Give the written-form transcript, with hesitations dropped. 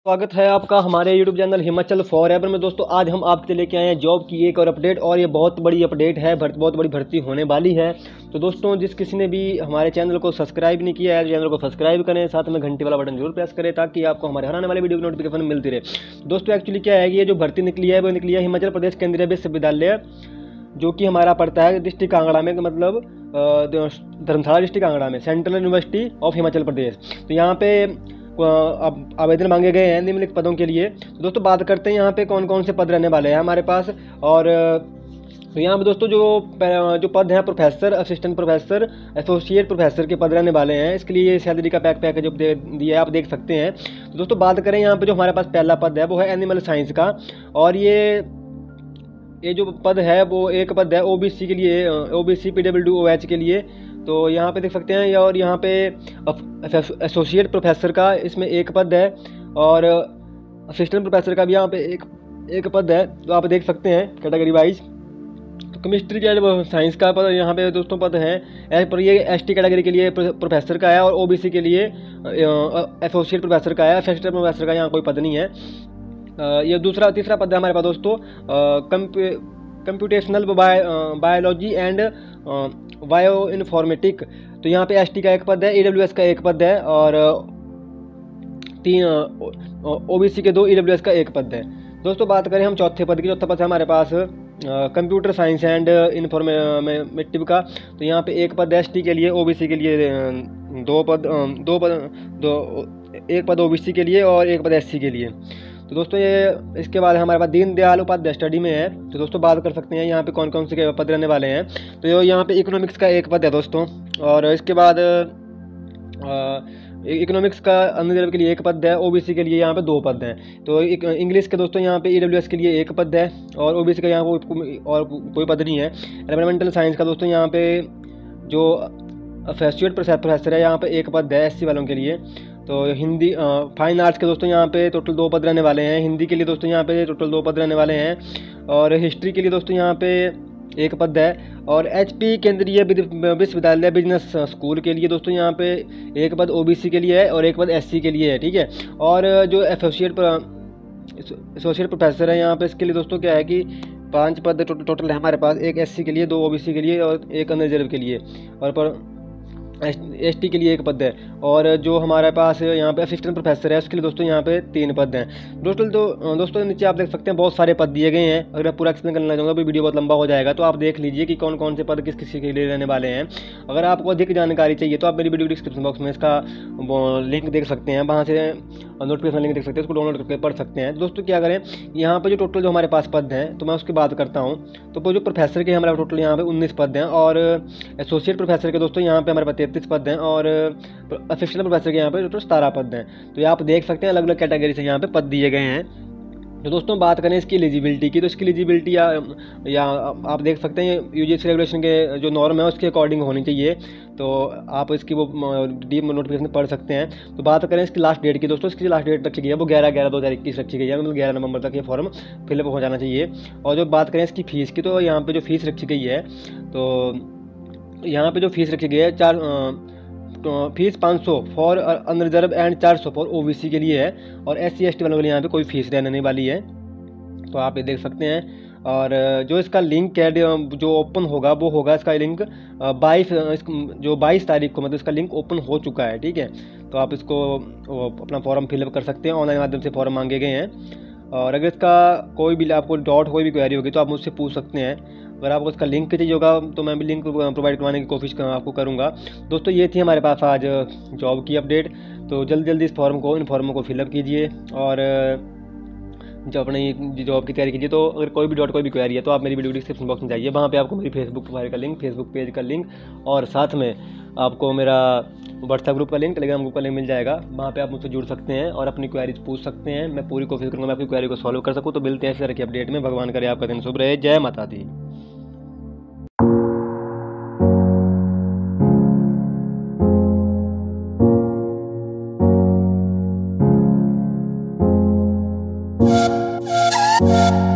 स्वागत है आपका हमारे YouTube चैनल हिमाचल फॉरएवर में। दोस्तों आज हम आपके लेके आए हैं जॉब की एक और अपडेट, और ये बहुत बड़ी अपडेट है, बहुत बड़ी भर्ती होने वाली है। तो दोस्तों जिस किसी ने भी हमारे चैनल को सब्सक्राइब नहीं किया है, चैनल को सब्सक्राइब करें, साथ में घंटी वाला बटन जरूर प्रेस करें ताकि आपको हमारे हर आने वाले वीडियो की नोटिफिकेशन मिलती रहे। दोस्तों एक्चुअली क्या है कि ये जो भर्ती निकली है वो निकली है हिमाचल प्रदेश केंद्रीय विश्वविद्यालय, जो कि हमारा पड़ता है डिस्ट्रिक्ट कांगड़ा में, मतलब धर्मशाला डिस्ट्रिक्ट कांगड़ा में, central university of Himachal Pradesh. तो यहाँ पे अब आवेदन मांगे गए हैं निम्नलिखित पदों के लिए। तो दोस्तों बात करते हैं यहाँ पे कौन कौन से पद रहने वाले हैं हमारे पास। और तो यहाँ पे दोस्तों जो पद हैं professor, assistant professor, associate professor के पद रहने वाले हैं। इसके लिए सैलरी का पैकेज दिया है, आप देख सकते हैं। तो दोस्तों बात करें यहाँ पे जो हमारे पास पहला पद है वो है एनिमल साइंस का, और ये जो पद है वो एक पद है ओबीसी के लिए, ओबीसी PWOH के लिए। तो यहाँ पे देख सकते हैं, और यहाँ पे एसोसिएट प्रोफेसर का इसमें एक पद है, और असिस्टेंट प्रोफेसर का भी यहाँ पे एक पद है। तो आप देख सकते हैं कैटेगरी वाइज। तो केमिस्ट्री के साइंस का पद यहाँ पे दोस्तों पद है, पर ये ST कैटेगरी के लिए प्रोफेसर का है, और OBC के लिए एसोसिएट प्रोफेसर का है। असिस्टेंट प्रोफेसर का यहाँ कोई पद नहीं है। ये तीसरा पद है हमारे पास दोस्तों computational biology and bio informatic. तो यहाँ पे ST का एक पद है, EWS का एक पद है, और 3 OBC के 2, EWS का एक पद है। दोस्तों बात करें हम चौथे पद की, चौथा पद है हमारे पास कंप्यूटर साइंस एंड इन्फॉर्मेटिव का। तो यहाँ पे एक पद ST के लिए, OBC के लिए एक पद OBC के लिए और एक पद SC के लिए। तो दोस्तों ये इसके बाद हमारे पास दीनदयाल उपाध्याय स्टडी में है। तो दोस्तों बात कर सकते हैं यहाँ पे कौन कौन से पद रहने वाले हैं। तो यहाँ पे इकोनॉमिक्स का एक पद है दोस्तों, और इसके बाद इकोनॉमिक्स का अन्य लेवल के लिए एक पद है, OBC के लिए यहाँ पे 2 पद हैं। तो इंग्लिश के दोस्तों यहाँ पे EWS के लिए एक पद है, और OBC का यहाँ कोई पद नहीं है। एनवायरमेंटल साइंस का दोस्तों यहाँ पे जो एसोसिएट प्रोफेसर है यहाँ पे एक पद है SC वालों के लिए। तो हिंदी फाइन आर्ट्स के दोस्तों यहाँ पे टोटल 2 पद रहने वाले हैं। हिंदी के लिए दोस्तों यहाँ पे टोटल 2 पद रहने वाले हैं, और हिस्ट्री के लिए दोस्तों यहाँ पे एक पद है, और HP केंद्रीय विश्वविद्यालय बिजनेस स्कूल के लिए दोस्तों यहाँ पे एक पद OBC के लिए है, और एक पद SC के लिए है, ठीक है। और जो एसोसिएट प्रोफेसर है यहाँ पे, इसके लिए दोस्तों क्या है कि 5 पद टोटल है हमारे पास, एक SC के लिए, 2 OBC के लिए और एक अनरिजर्व के लिए, और ST के लिए एक पद है। और जो हमारे पास यहाँ पे असिस्टेंट प्रोफेसर है उसके लिए दोस्तों यहाँ पे 3 पद हैं। दोस्तों नीचे आप देख सकते हैं बहुत सारे पद दिए गए हैं। अगर मैं पूरा एक्सप्लेन करना चाहूँगा तो वीडियो बहुत लंबा हो जाएगा, तो आप देख लीजिए कि कौन कौन से पद किस किसी के लिए रहने वाले हैं। अगर आपको अधिक जानकारी चाहिए तो आप मेरी वीडियो डिस्क्रिप्शन बॉक्स में इसका लिंक देख सकते हैं, वहाँ से नोटिफिकेशन लिंक देख सकते हैं, उसको डाउनलोड करके पढ़ सकते हैं। दोस्तों क्या करें, यहाँ पे जो टोटल जो हमारे पास पद हैं तो मैं उसकी बात करता हूँ। तो जो प्रोफेसर के हमारे टोटल यहाँ पे 19 पद हैं, और एसोसिएट प्रोफेसर के दोस्तों यहाँ पे हमारे पास 33 पद हैं, और असिस्टेंट प्रोफेसर के यहाँ पे टोटल 17 पद हैं। तो ये आप देख सकते हैं अलग अलग कैटेगरी से यहाँ पे पद दिए गए हैं। तो दोस्तों बात करें इसकी एलिजिबिलिटी की, तो इसकी एलिजिबिलिटी या आप देख सकते हैं UGC रेगुलेशन के जो नॉर्म है उसके अकॉर्डिंग होनी चाहिए। तो आप इसकी वो डीप नोटिफिकेशन पढ़ सकते हैं। तो बात करें इसकी लास्ट डेट की, दोस्तों इसकी लास्ट डेट रखी गई है वो 11/11/2021 रखी गई है, मतलब 11 नवंबर तक ये फॉर्म फिलअप हो जाना चाहिए। और जो बात करें इसकी फ़ीस की, तो यहाँ पर जो फीस रखी गई है, तो यहाँ पर जो फीस रखी गई है fees 500 for unreserved and 400 for OBC के लिए है, और SC ST वालों के लिए यहाँ पे कोई फीस रहने नहीं वाली है। तो आप ये देख सकते हैं। और जो इसका लिंक है जो ओपन होगा वो होगा इसका लिंक 22 तारीख को, मतलब इसका लिंक ओपन हो चुका है, ठीक है। तो आप इसको अपना फॉर्म फिलअप कर सकते हैं, ऑनलाइन माध्यम से फॉर्म मांगे गए हैं। और अगर इसका कोई भी आपको कोई भी क्वेरी होगी तो आप मुझसे पूछ सकते हैं। अगर आपको इसका लिंक चाहिए होगा तो मैं भी लिंक प्रोवाइड करवाने की कोशिश आपको करूँगा। दोस्तों ये थी हमारे पास आज जॉब की अपडेट। तो जल्दी इस इन फॉर्म को फिलअप कीजिए, और जो अपनी जॉब की तैयारी कीजिए। तो अगर कोई भी क्वेरी है तो आप मेरी वीडियो डिस्क्रिप्शन बॉक्स में जाइए, वहाँ पे आपको मेरी फेसबुक प्रोफाइल का लिंक, फेसबुक पेज का लिंक, और साथ में आपको मेरा व्हाट्सएप ग्रुप का लिंक, टेलीग्राम ग्रुप का लिंक मिल जाएगा। वहाँ पे आप मुझसे जुड़ सकते हैं और अपनी क्वेरीज पूछ सकते हैं। मैं पूरी कोशिश करूँगा मैं आपकी क्वेरी को सॉल्व कर सकूँ। तो मिलते हैं इस तरह की अपडेट में। भगवान करे आपका दिन शुभ रहे। जय माता दी। Yeah.